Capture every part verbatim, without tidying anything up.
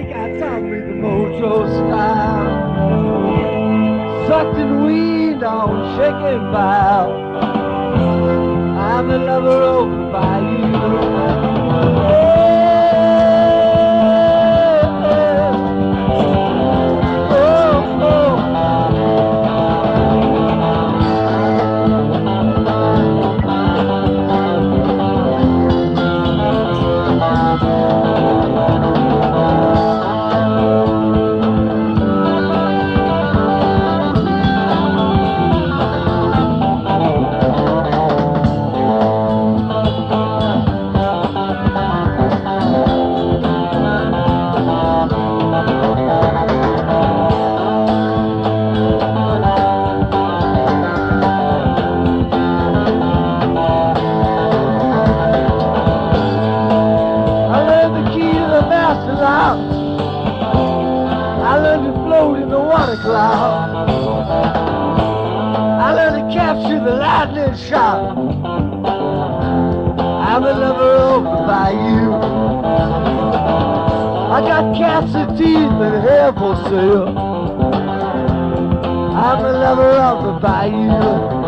got Tommy the Mojo style, sucked and weaned on shaking bow. I'm the lover over Bayou. I learned to float in the water cloud. I learned to capture the lightning shot. I'm the lover of the Bayou. I got cats and teeth and hair for sale. I'm the lover of the Bayou.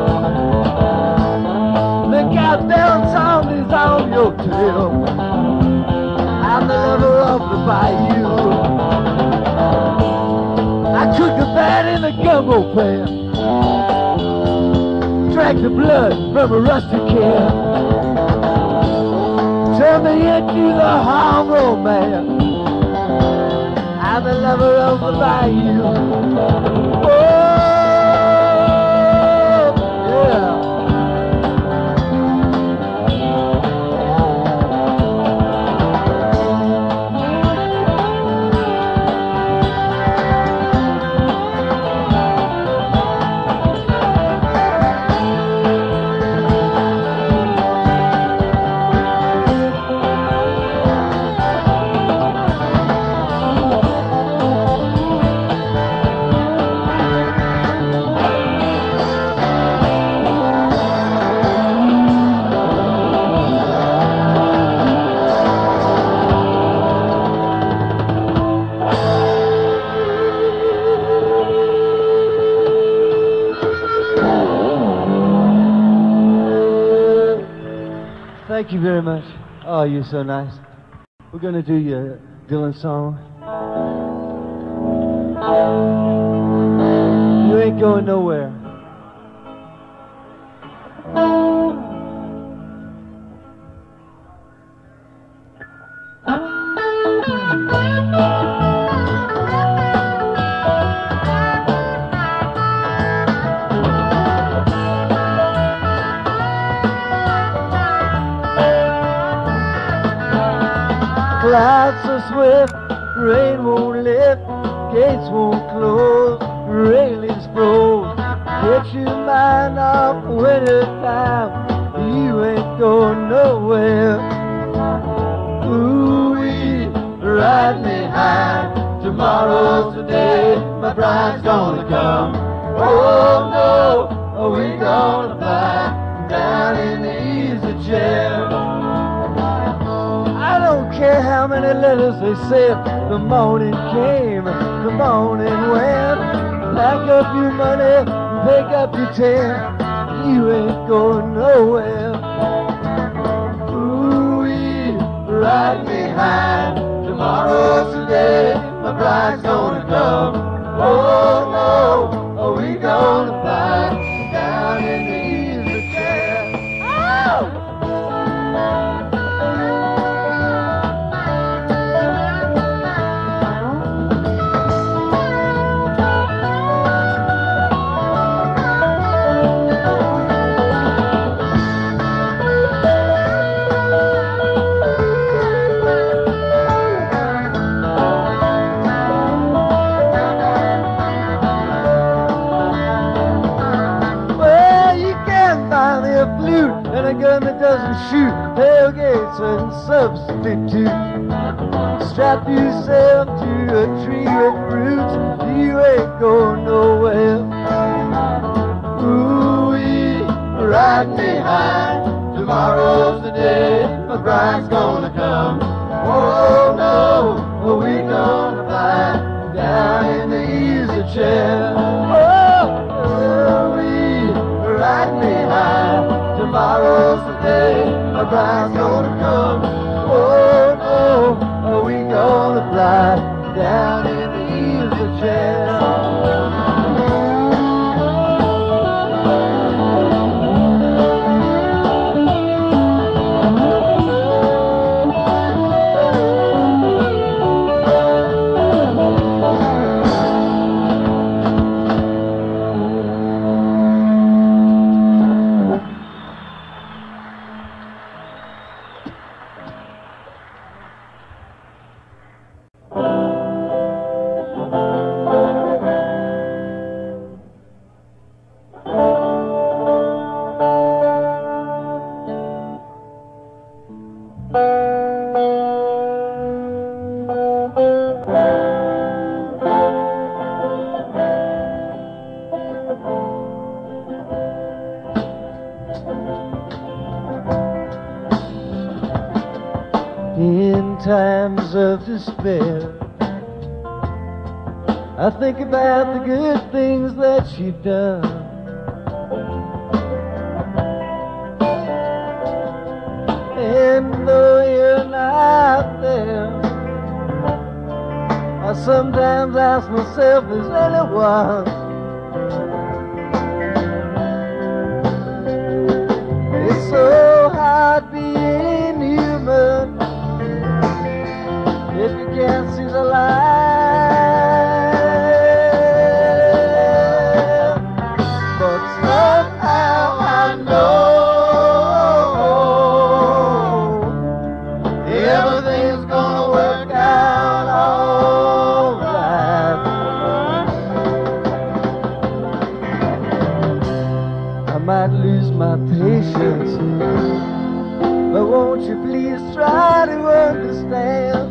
Look out there, zombies on your tail. I'm the lover of the Bayou. I took the bat in a gumbo pan, drank the blood from a rusty can, turned me into the Harmonica Man. I'm the lover of the Bayou. Oh, yeah. Thank you very much. Oh, you're so nice. We're going to do your Dylan song. You ain't going nowhere. Clouds so swift, rain won't lift, gates won't close, railings froze. Get your mind off winter time, you ain't going nowhere. Ooh-wee, ride me high, tomorrow's the day my bride's gonna come. Oh no, are we gonna fly down in the easy chair? I don't care how many letters they sent. The morning came, the morning went. Pack up your money, pick up your tent. You ain't going nowhere. Ooh-wee, ride me high. Tomorrow's the day my bride's gonna come. Oh no, are we gonna fly down in the easy chair? Oh! And a gun that doesn't shoot, tailgates and substitute. Strap yourself to a tree with roots, you ain't going nowhere. Ooh-wee, ride me high, tomorrow's the day my bride's gonna come. Oh no, are we gonna In times of despair, I think about the good things that you've done. And though you're not there, I sometimes ask myself, is anyone? It's so hard being human if you can't see the light. But somehow I know everything's gonna work out all right. I might lose my patience, but won't you please try to understand?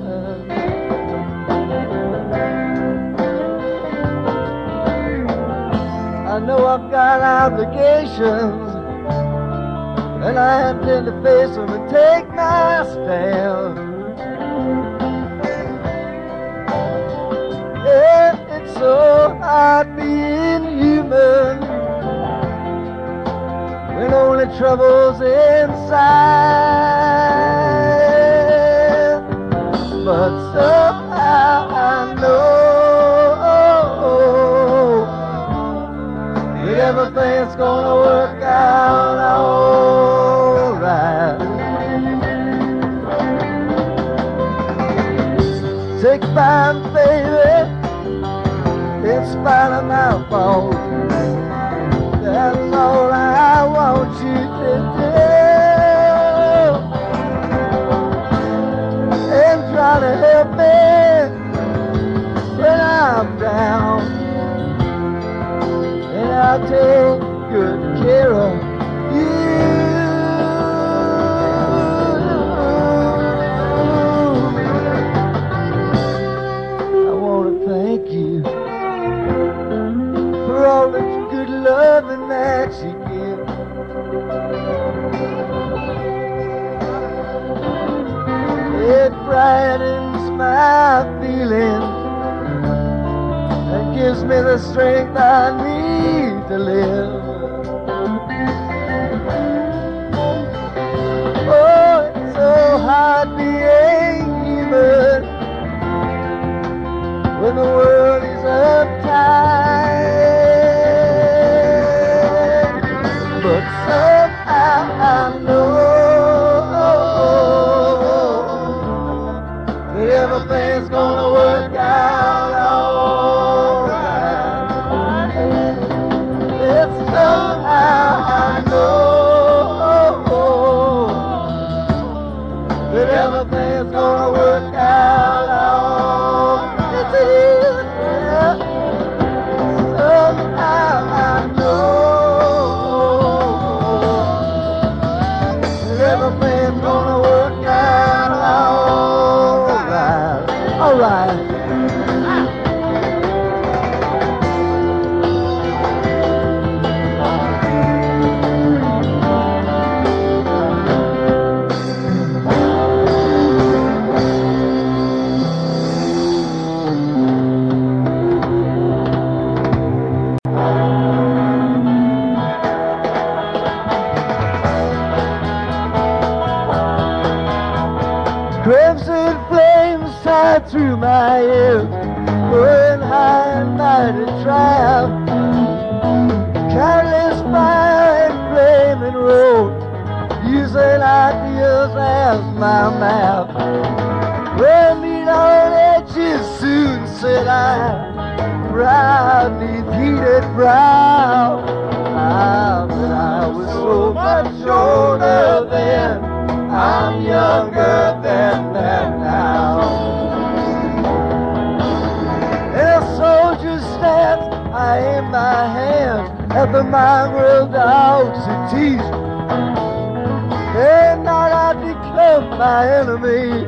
I know I've got obligations, and I intend to face them and take my stand. And it's so hard being human when only trouble's inside. But somehow I know that everything's gonna work out all right. Take time, baby, in spite of my fault. That's all I want you to do. And try to help me when I'm down. And I'll take good care of you. I want to thank you for all the good loving that you give. It brightens my feelings and gives me the strength I need to live. Oh, it's so hard being human when the world is uptight. But somehow I know that everything's gonna work out all right. It's somehow I know that everything's gonna work out all right. Yes, it is. Yeah. Somehow I know that everything's gonna work out all right. All right. Crimson flames tied through my ears, burn high and mighty triumph. Countless fire and flaming road, using ideas as my map. Well, meet all edges soon, said I, proud neath heated brow. Ah, but I was so much older then, I'm younger than that now. In a soldier's stance, I aim my hand at the mongrel dogs who teach. And not I become my enemy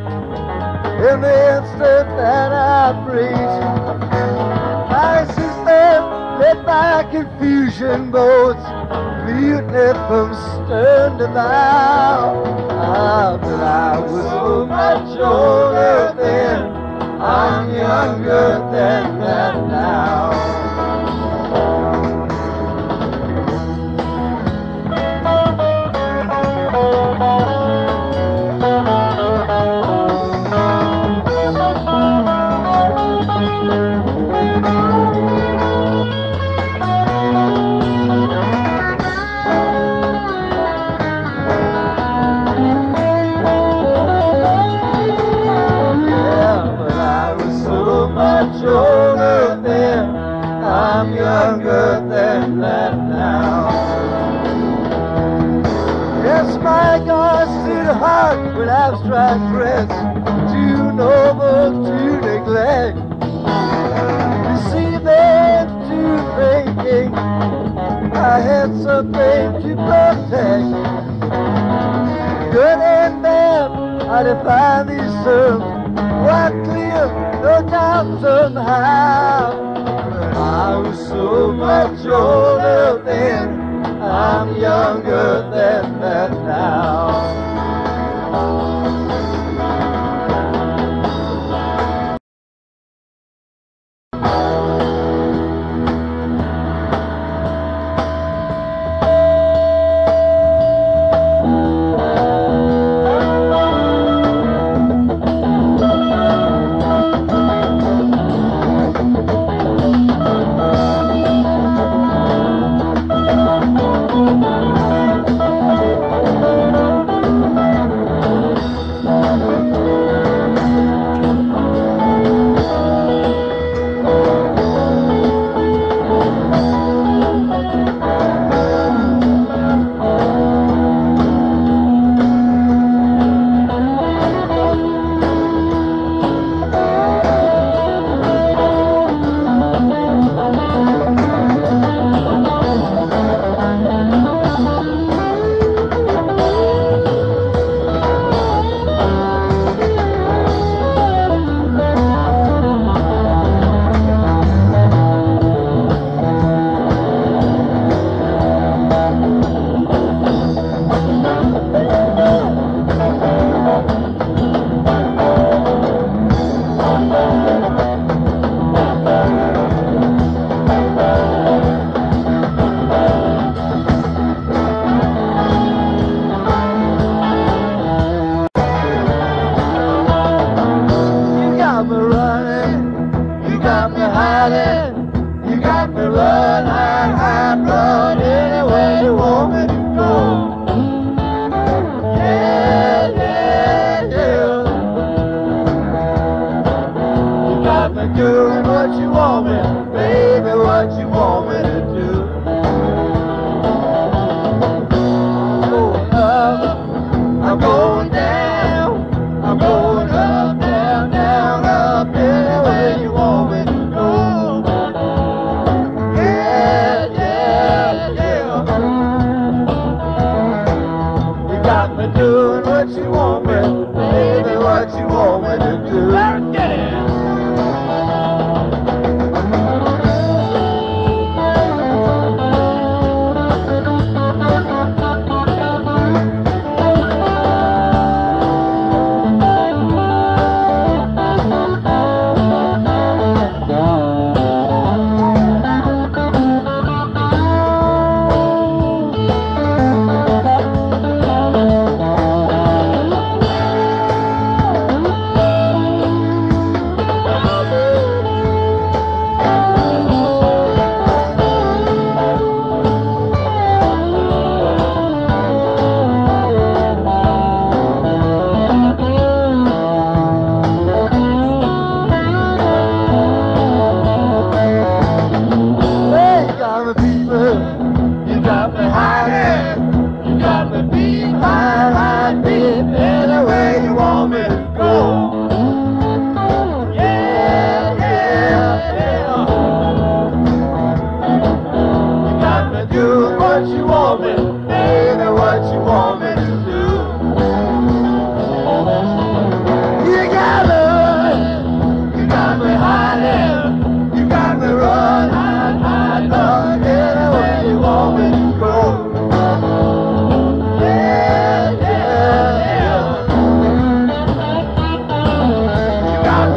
in the instant that I preach. I see them led by confusion boats, mutiny from stern to bow. Ah, but I was so much older then, I'm younger than that now. Older then, I'm younger than that now. Yes, my God-seated heart with abstract threats, too noble to neglect. Deceiving, too faking, I had something to protect. Good and bad, I define these terms, quite clear, no doubt somehow. But I was so much older then, I'm younger than that now.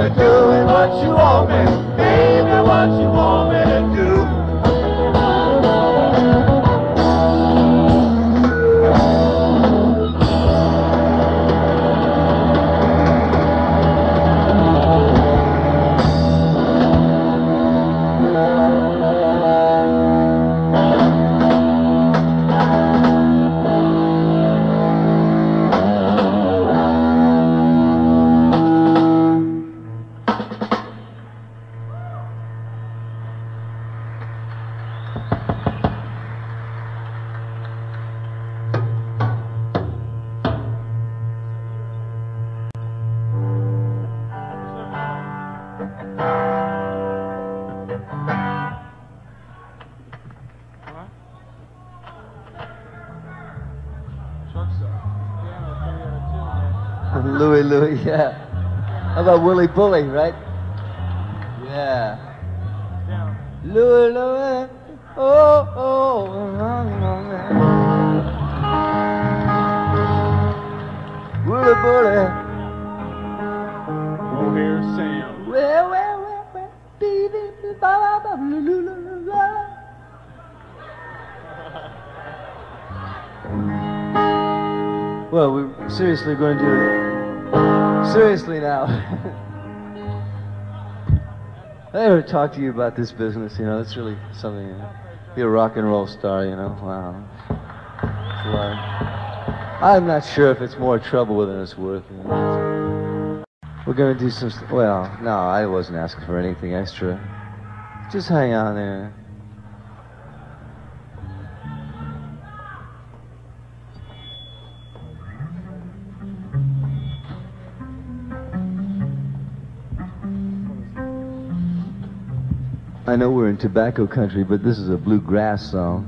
doing what you want me, baby, what you want me to do. Louie, Louie, yeah. How about Willie Bully, right? Yeah. Louie, Louie, oh, oh, Willie Bully. Oh, here's Sam. Well, well, well, well, dee, dee, dee, ba, ba, ba, lu, lu, lu, lu, la. Well, we're seriously going to do it. Seriously now. I ever talk to you about this business, you know, it's really something, you know, be a rock and roll star, you know, wow. It's a lot. I'm not sure if it's more trouble than it's worth, you know. We're going to do some, well, no, I wasn't asking for anything extra. Just hang on there. I know we're in tobacco country, but this is a bluegrass song.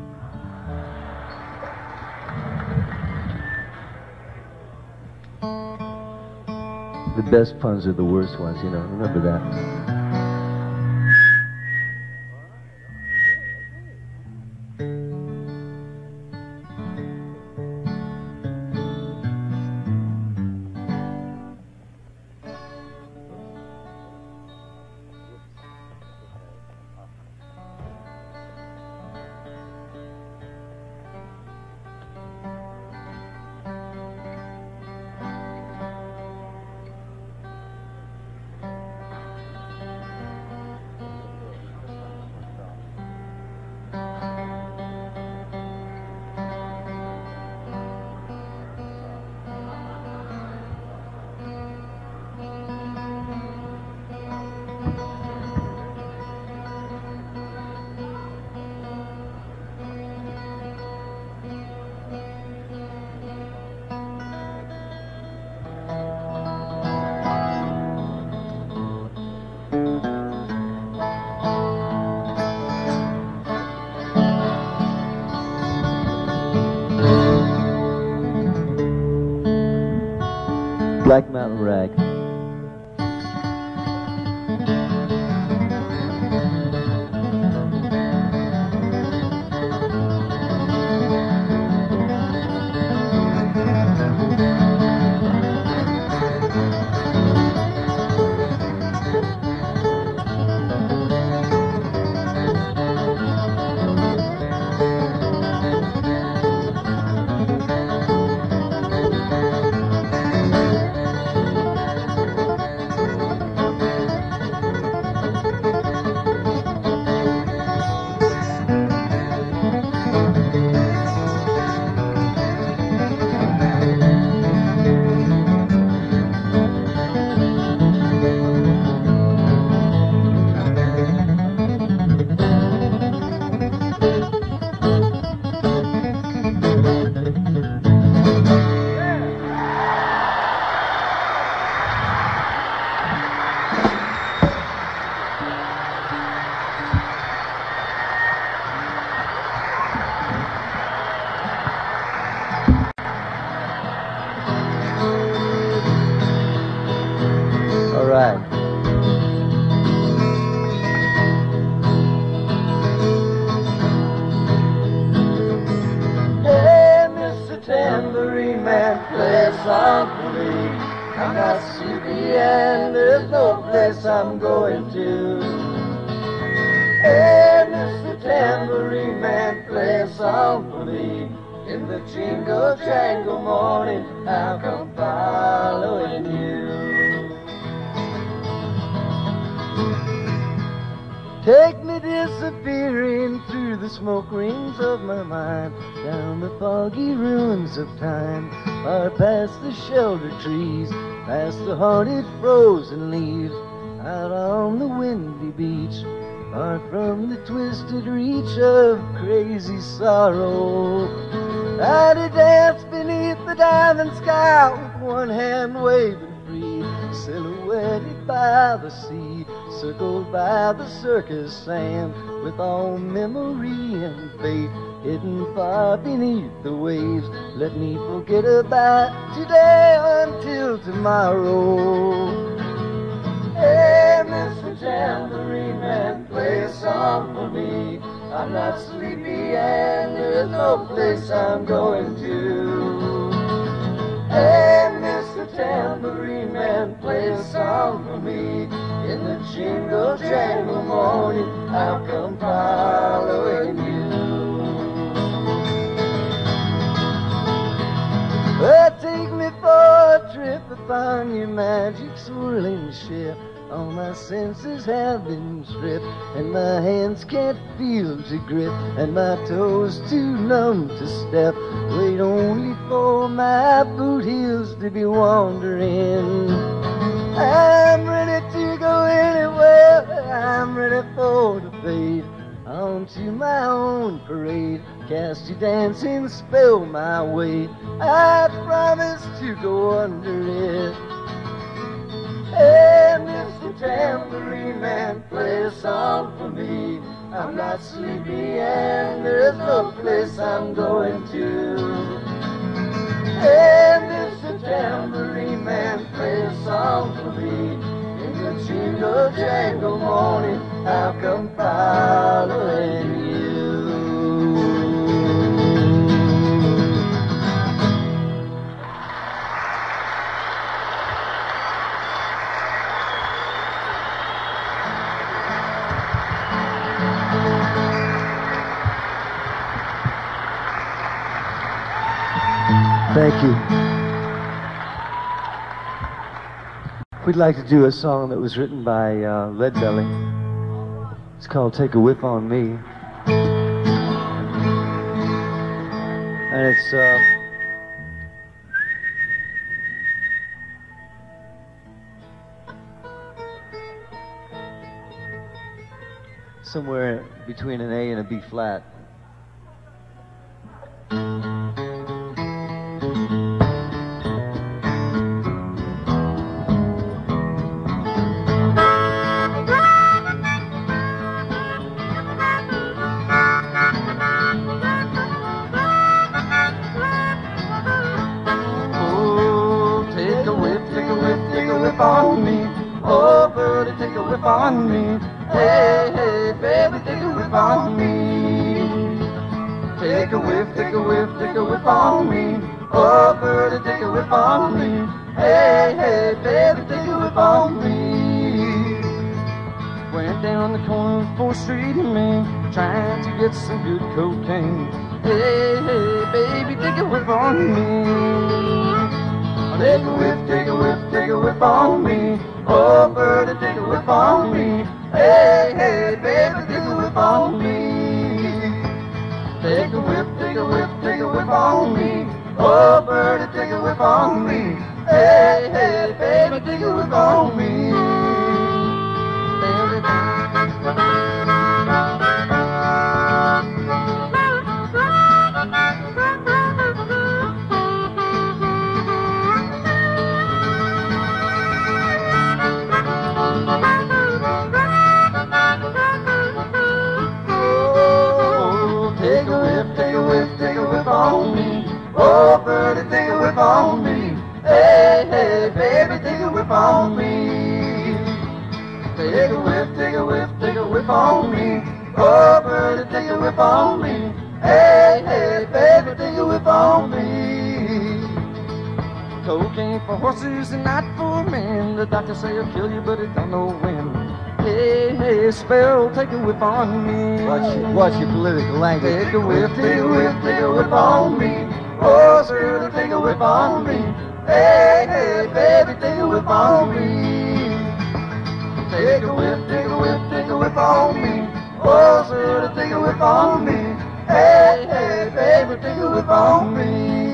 The best puns are the worst ones, you know. Remember that. Black Mountain Rag. Tambourine Man, play a song for me. I'm not sleepy and there's no place I'm going to. Hey, Mister Tambourine Man, play a song for me. In the jingle jangle morning, I'll come following you. Take me disappearing through the smoke rings of my mind, down the foggy ruins of time, far past the sheltered trees, past the haunted frozen leaves, out on the windy beach, far from the twisted reach of crazy sorrow. I to dance beneath the diamond sky with one hand waving free, silhouetted by the sea, circled by the circus sand, with all memory and fate hidden far beneath the waves. Let me forget about today until tomorrow. Hey, Mister Tambourine Man, play a song for me. I'm not sleepy and there's no place I'm going to. Hey, Mister Tambourine Man, play a song for me. In the jingle jangle morning, I'll come following you. Well, take me for a trip upon your magic swirling ship. All my senses have been stripped, and my hands can't feel to grip, and my toes too numb to step. Wait only for my boot heels to be wandering. I'm ready to go anywhere, I'm ready for the fade. On to my own parade, cast your dancing spell my way. I promise to go under it. Hey, Mister Tambourine Man, play a song for me. I'm not sleepy and there's no place I'm going to. Hey, Mister Tambourine Man, play a song for me. In the jingle jangle morning, I'll come following you. Thank you. We'd like to do a song that was written by uh, Leadbelly. It's called Take a Whiff on Me. And it's uh, somewhere between an A and a B flat. On me, oh birdie, take a whiff on me. Hey, hey, baby, take a whiff on me. Take a whiff, take a whiff, take a whiff on me. Oh birdie, take a whiff on me. Hey, hey, baby, take a whiff on me. Went down the corner of fourth Street and Main, trying to get some good cocaine. Hey, hey, baby, take a whiff on me. Take a whiff, take a whiff, take a whiff on me. Oh, birdie, take a whiff on me. Hey, hey, baby, take a whiff on me. Take a whiff, take a whiff, take a whiff on me. Oh, birdie, take a whiff on me. Hey, hey, baby, take a whiff on me. On me. Oh, birdie, take a whiff on me. Hey, hey, baby, take a whiff on me. Take a whiff, take a whiff, take a whiff on me. Oh, birdie, take a whiff on me. Hey, hey, baby, take a whiff on me. Cocaine for horses and not for men. The doctor say it'll kill you, but it don't know when. Hey, hey, Sparrow, take a whip on me. Watch your, watch your political language. Take a whip, take a whip, take a whip on me. Oh, sir, take a whip on me. Hey, hey, baby, take a whip on me. Take a whip, take a whip, take a whip on me. Oh, sir, take a whip on me. Hey, hey, baby, take a whip on me.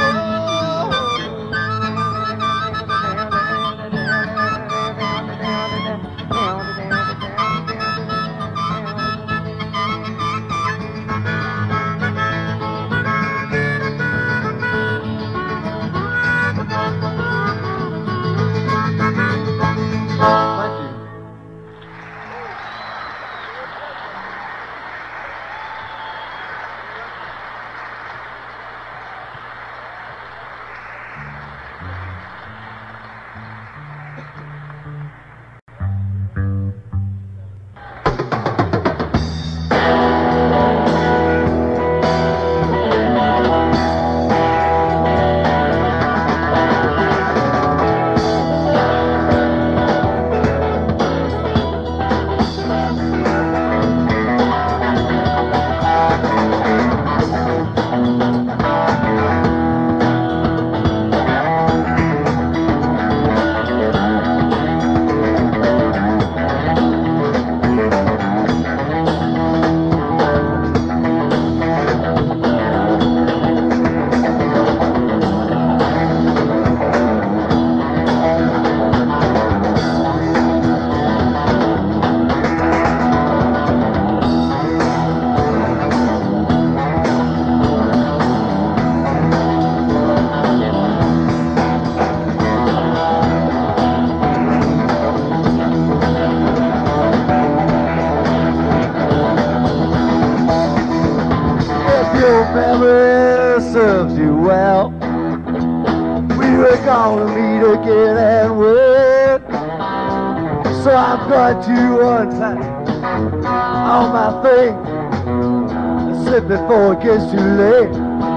serves you well. We were gonna meet again and wait. So I'm going to untie all my things and slip before it gets too late.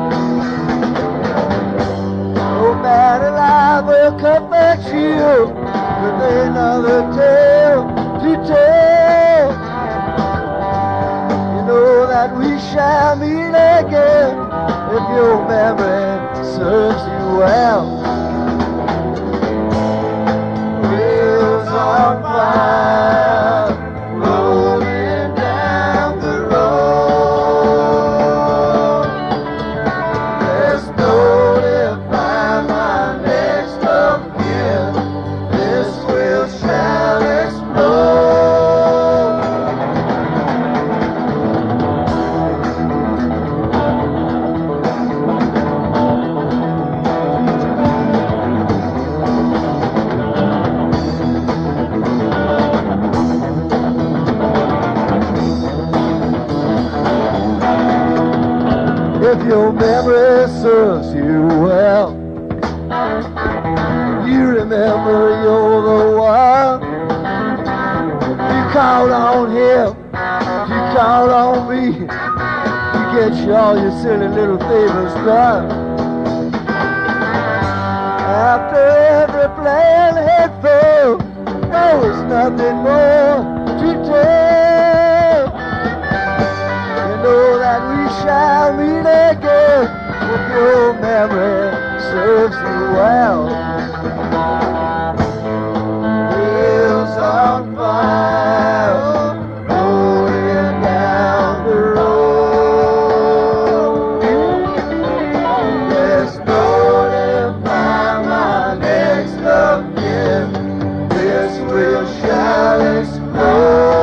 No man alive will come back to you with another tale to tell. You know that we shall meet again if your memory serves you well. Wheels on fire, rolling down the road. There's no define my next of kin. This wheel shall explode. If your memory serves you well, you remember you're the one. You called on him, you called on me to get you all your silly little favors done. After every plan had failed, there was nothing more to tell. You know that we shall meet again if your memory serves you well. Wheels on fire, rolling down the road. There's no define my next of kin. This wheel shall explode.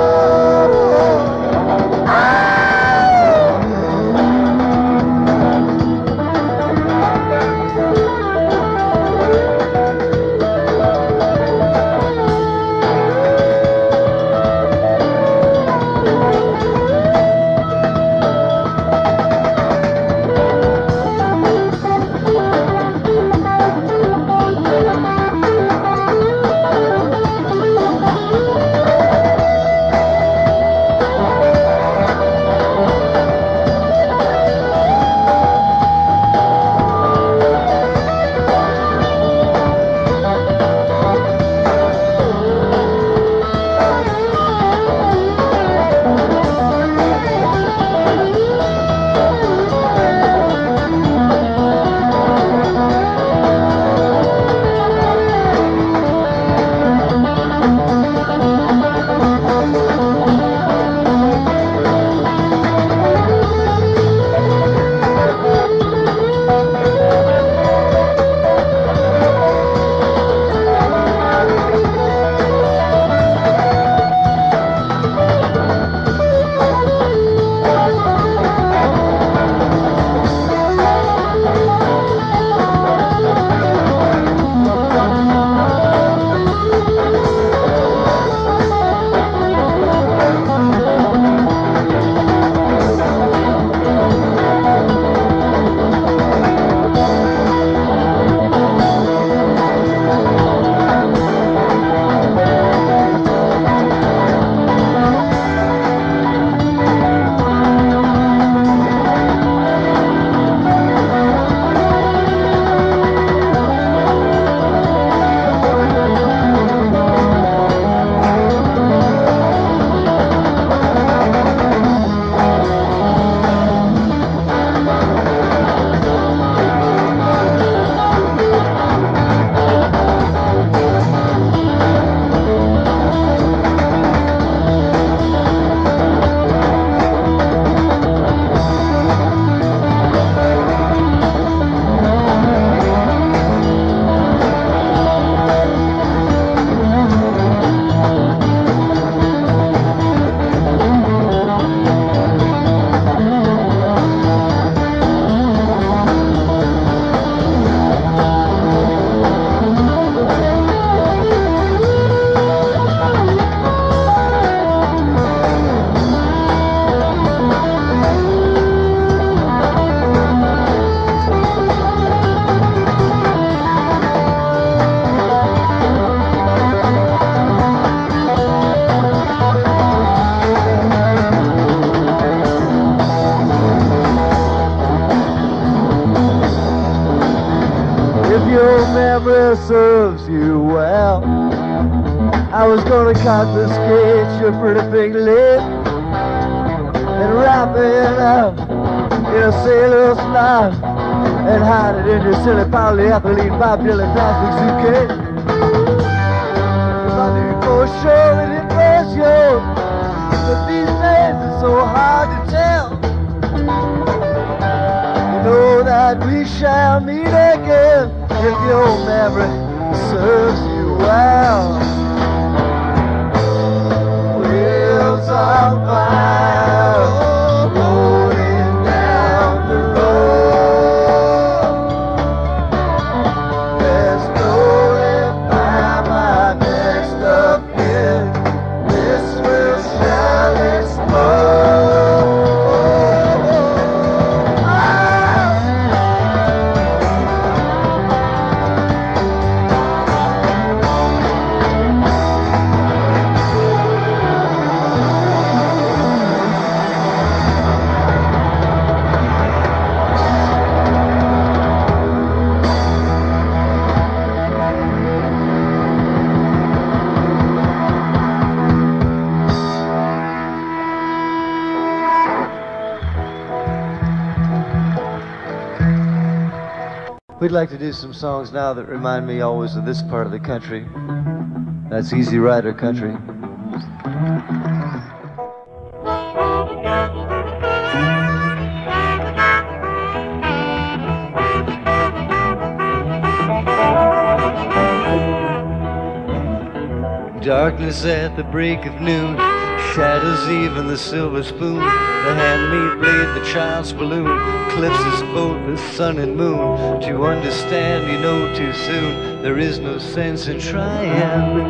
that serves you well. I was gonna confiscate your pretty big lip and wrap it up in a sailor's knot and hide it in your silly polyethylene Bob Dylan plastic suitcase. If I knew for sure that it was yours, but these days it's so hard to tell. You know that we shall meet again if your memory serves you well. Wheels on fire, rolling down the road. There's no time my next of kin. This will shall explode. We'd like to do some songs now that remind me always of this part of the country. That's Easy Rider country. Darkness at the break of noon, shadows even the silver spoon, the handmade blade, the child's balloon, eclipses both the sun and moon. To understand, you know too soon, there is no sense in trying.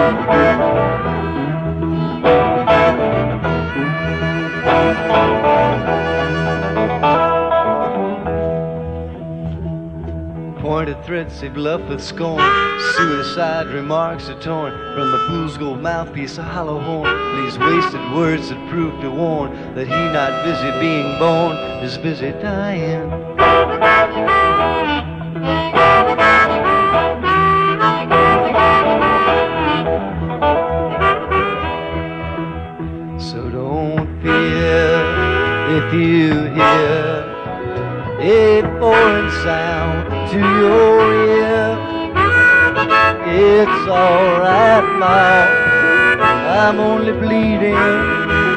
Pointed threats they bluff with scorn, suicide remarks are torn from the fool's gold mouthpiece, a hollow horn. These wasted words that prove to warn that he not busy being born is busy dying. So don't fear if you hear a foreign sound to your ear. It's alright, Ma, I'm only bleeding.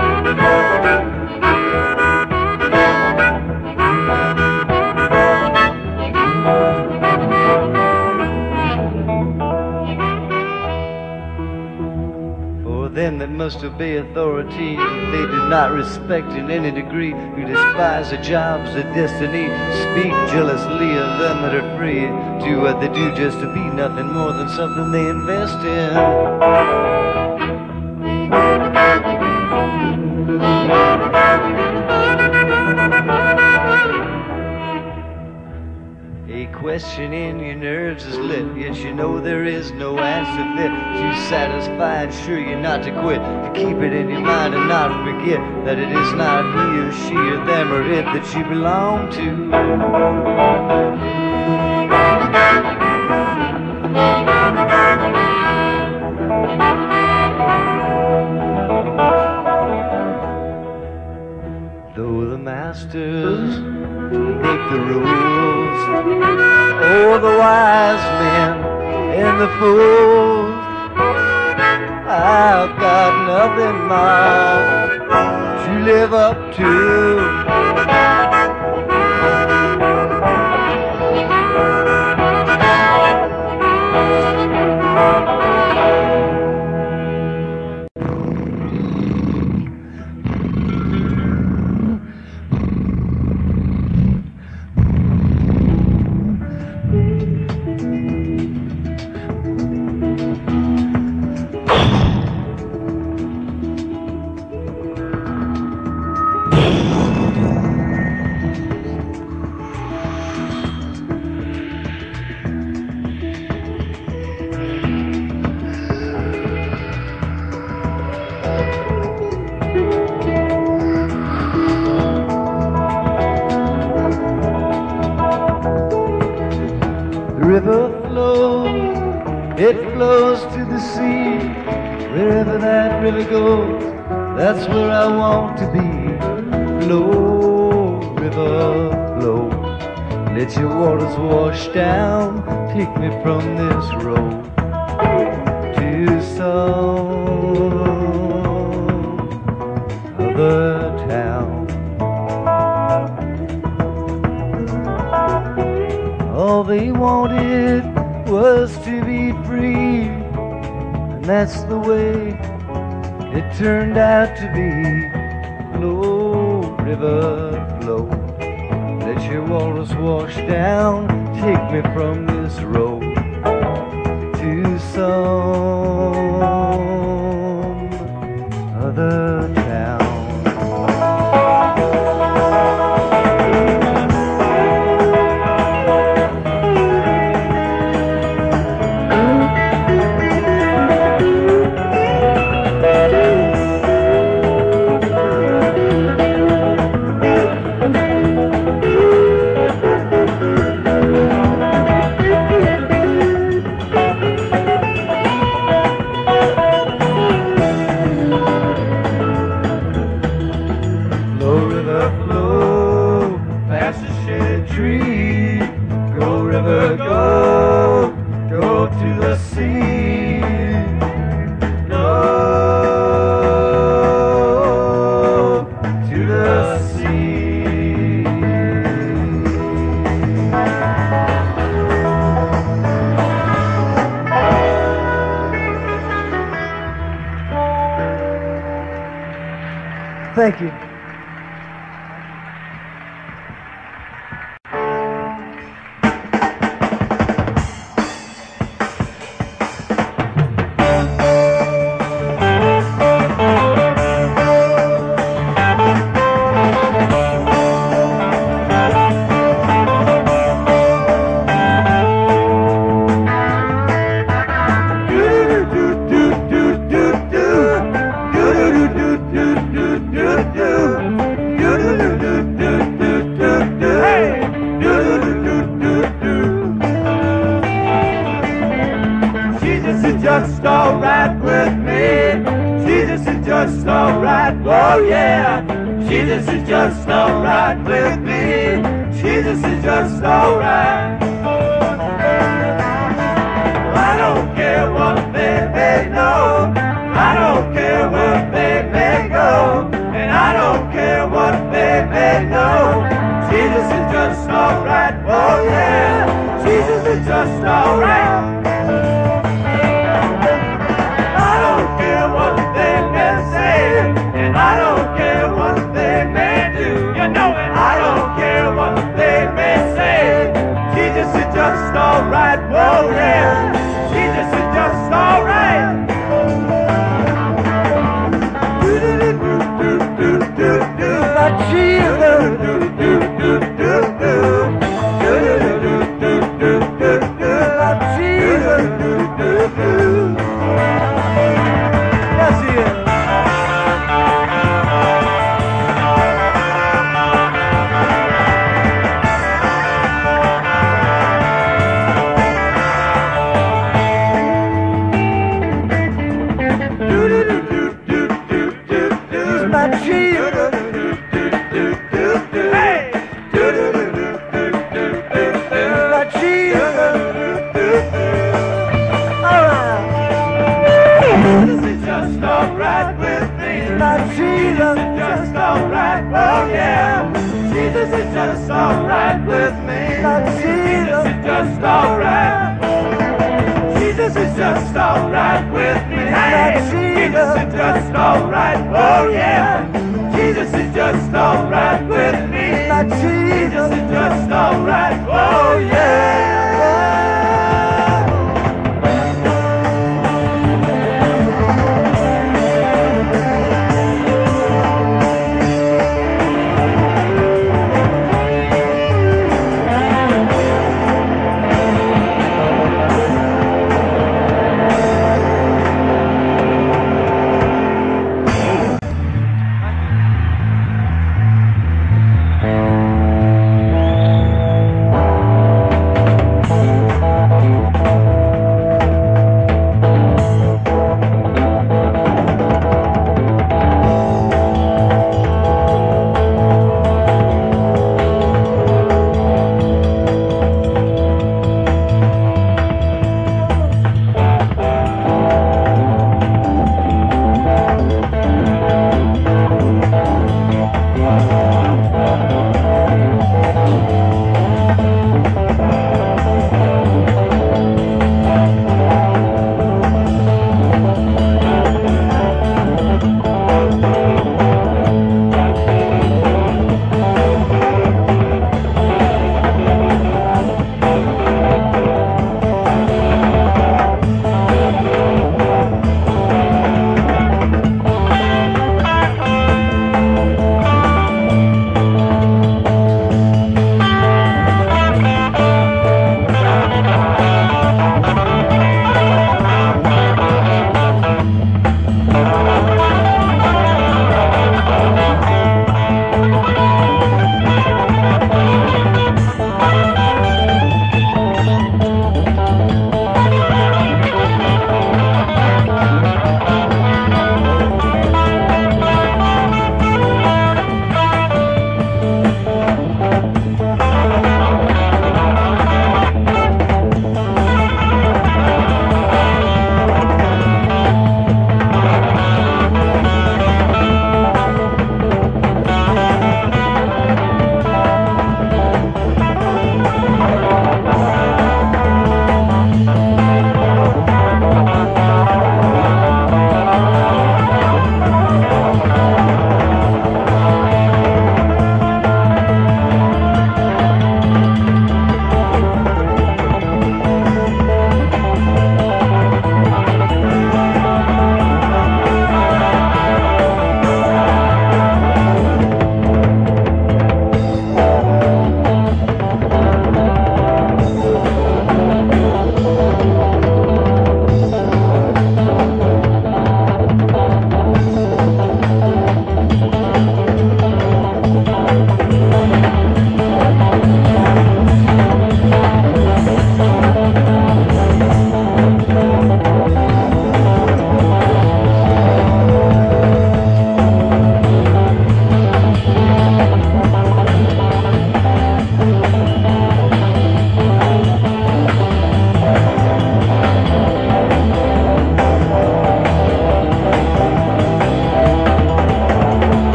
Them that must obey authority, they do not respect in any degree, who despise their jobs, their destiny, speak jealously of them that are free, do what they do just to be nothing more than something they invest in. A question in your nerves is lit, yet you know there is no answer fit. You satisfied, sure you're not to quit, to keep it in your mind and not forget that it is not he or she or them or it that you belong to. Though the masters make the rules, oh, the wise men and the fools, I've got nothing more to live up to. river flows It flows to the sea. Wherever that river goes, that's where I want to be. Flow, river, flow. Let your waters wash down. Take me from this road to some other town. All they wanted was to be free, and that's the way it turned out to be. Flow, river, flow. Let your waters wash down. Take me from this road to some other town. Thank you.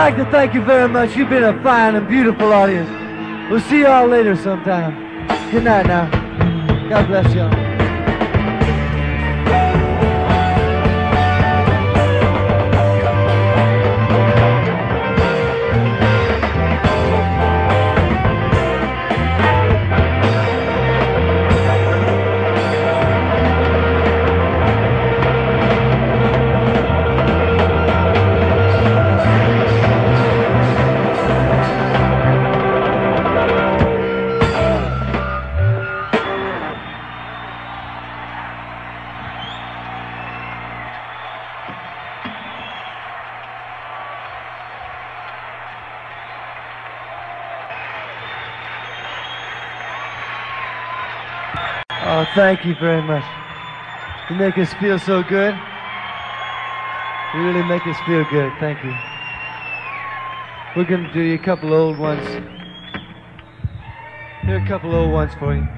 like to thank you very much. You've been a fine and beautiful audience. We'll see you all later sometime. Good night now. God bless y'all. Oh, thank you very much. You make us feel so good. You really make us feel good. Thank you. We're going to do you a couple old ones. Here are a couple old ones for you.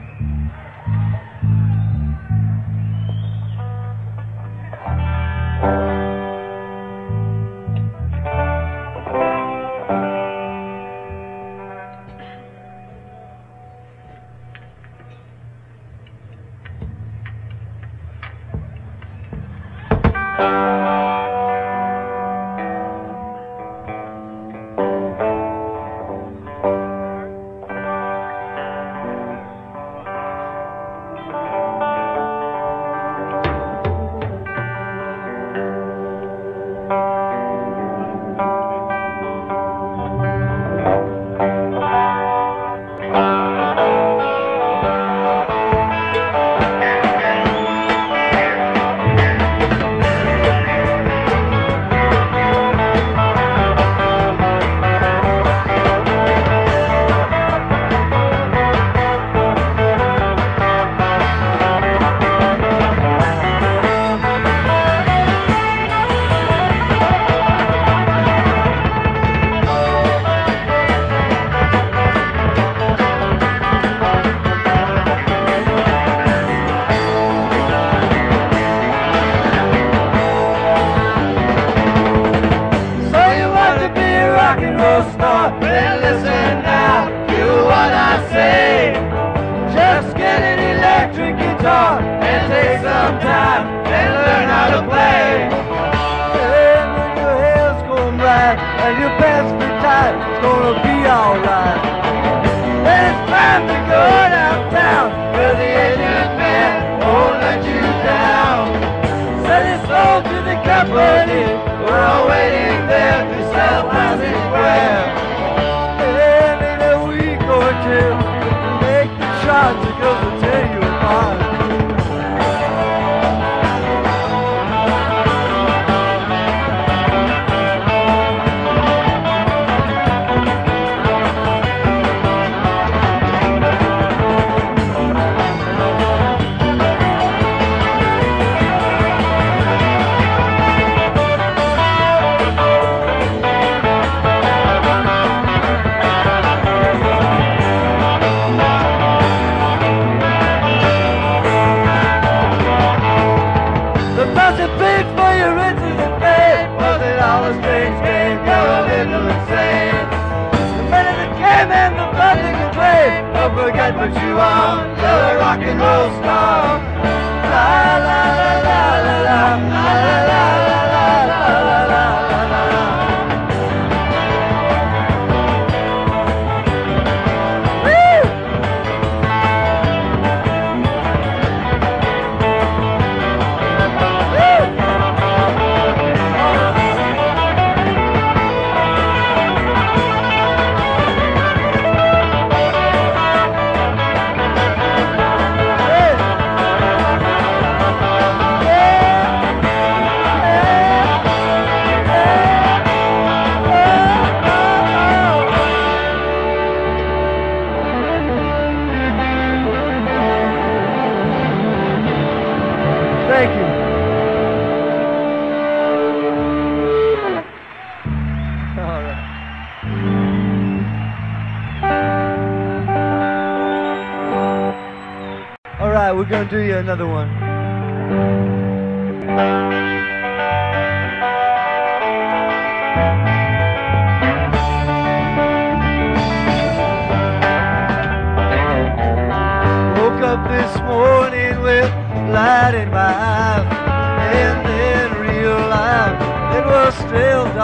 We're going to do you another one.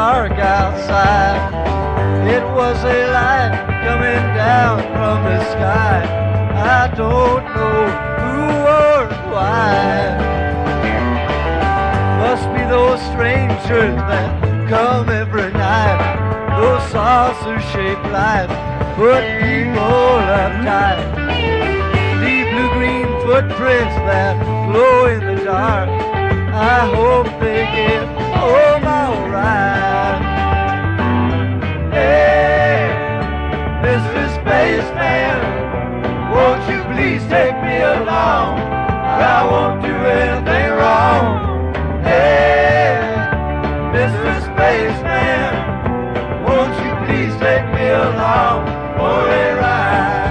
dark outside. It was a light coming down from the sky. I don't know who or why. Must be those strangers that come every night. Those saucer-shaped lights put people uptight. Deep blue-green footprints that glow in the dark. I hope they get home alright. Hey, Mister Spaceman, won't you please take me along? I won't do anything wrong. Hey, Mister Spaceman, won't you please take me along for a ride?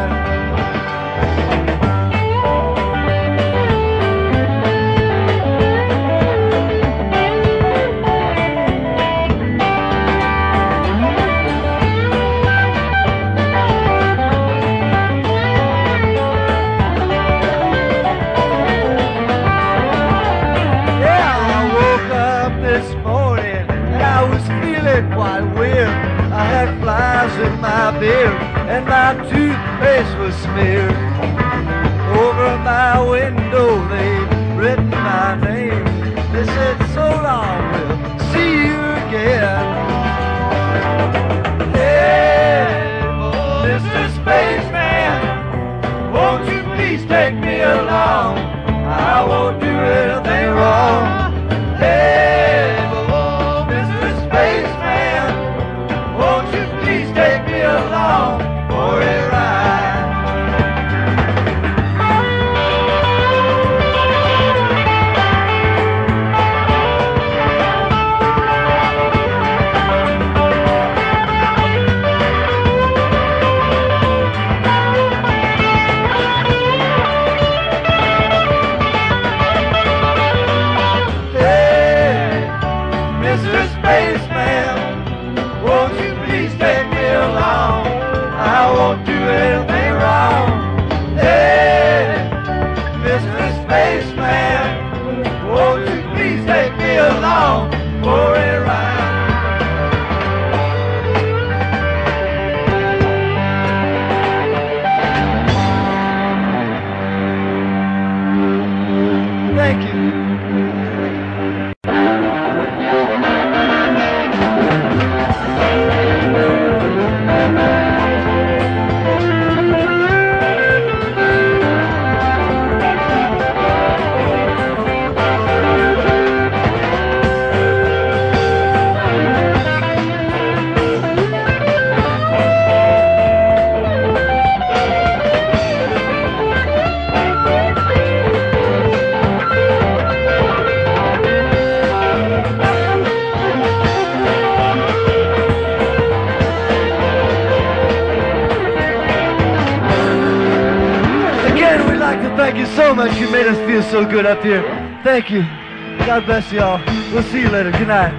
Quite weird. I had flies in my beard and my toothpaste was smeared. Over my window they'd written my name. They said, so long, we'll see you again. Hey, Mister Spaceman, won't you please take me along? I won't do anything wrong. Hey, Mister Spaceman, won't you please take me along for a ride? Anything wrong. Hey, Mister Spaceman, won't you please take me along for a ride? Thank you. Thank you so much. You made us feel so good up here. Thank you. God bless you all. We'll see you later. Good night.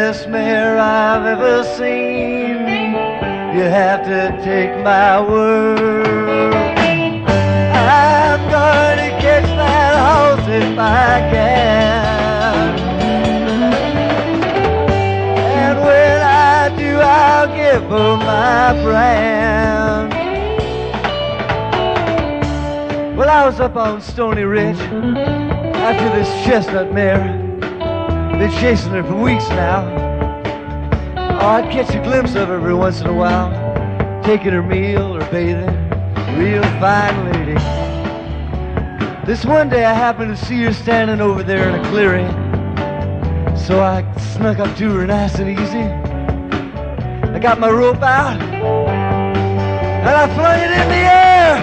best mare I've ever seen. You have to take my word. I'm gonna catch that horse if I can. And when I do, I'll give her my brand. Well, I was up on Stony Ridge after this Chestnut Mare. Been chasing her for weeks now. Oh, I'd catch a glimpse of her every once in a while, taking her meal or bathing. Real fine lady. This one day I happened to see her standing over there in a clearing. So I snuck up to her nice and easy. I got my rope out and I flung it in the air.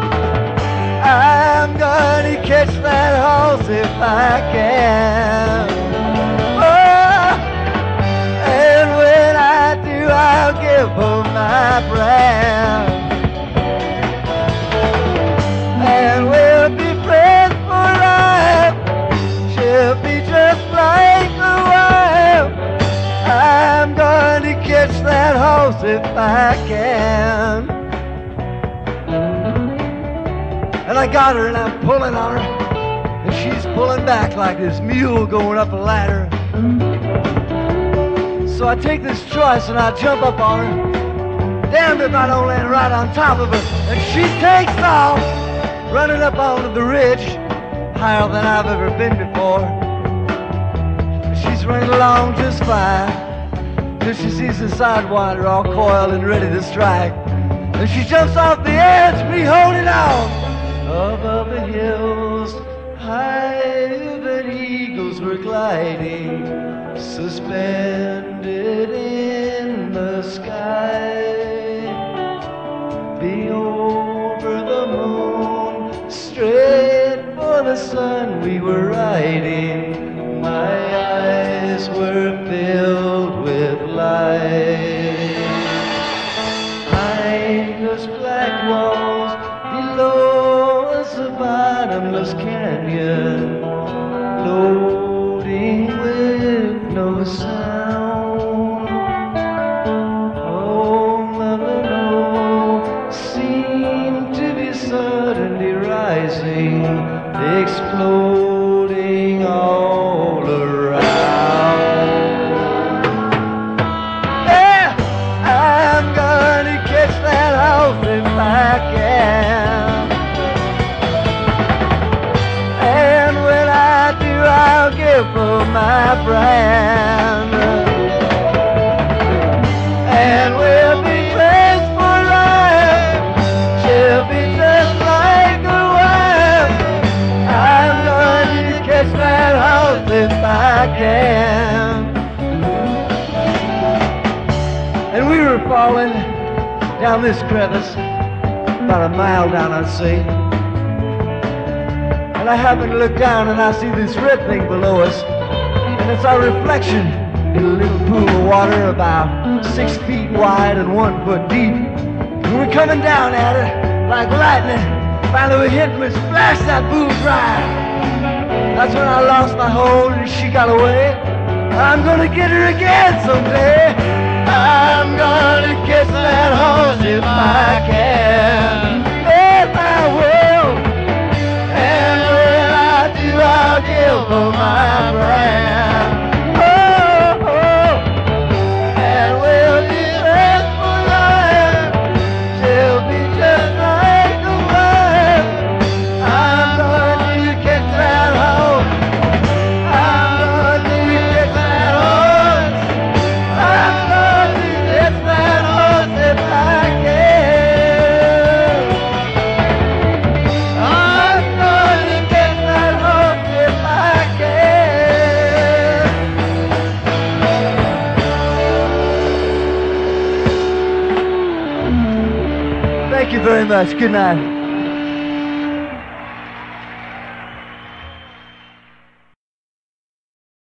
I'm gonna catch that horse if I can. Oh, and when I do, I'll give her my brand. And we'll be friends for life. She'll be just like a wife. I'm gonna catch that horse if I can. And I got her and I'm pulling on her, and she's pulling back like this mule going up a ladder. So I take this choice and I jump up on her. Damned if I don't land right on top of her. And she takes off, running up onto the ridge, higher than I've ever been before. She's running along just fine, till she sees the sidewinder all coiled and ready to strike. And she jumps off the edge, me holding on. Above the hills, high than eagles were gliding, suspended in the sky. Be over the moon, straight for the sun we were riding. My eyes were filled with light. Behind those black walls, below us a bottomless canyon, floating with no sound. Home alone seemed to be suddenly rising, exploding all around. Yeah, I'm gonna catch that horse if I can. And when I do, I'll give her my brand. And we'll be friends for life. She'll be just like a wife. I'm going to catch that horse if I can. And we were falling down this crevice, about a mile down, I'd say. And I happen to look down and I see this red thing below us. And it's our reflection in a little pool of water about six feet wide and one foot deep. And we're coming down at it like lightning. Finally we hit and we splashed that bull dry. That's when I lost my hold and she got away. I'm gonna get her again someday. I'm gonna catch that horse if I can. Yes, I will. And when I do, I'll give her my brand. Oh, oh. And we'll be friends for life. She'll be just like a wife. I'm gonna catch that horse. I'm gonna catch that horse. I'm gonna catch that horse if I can. I'm gonna catch that horse if I can. Thank you very much. Good night.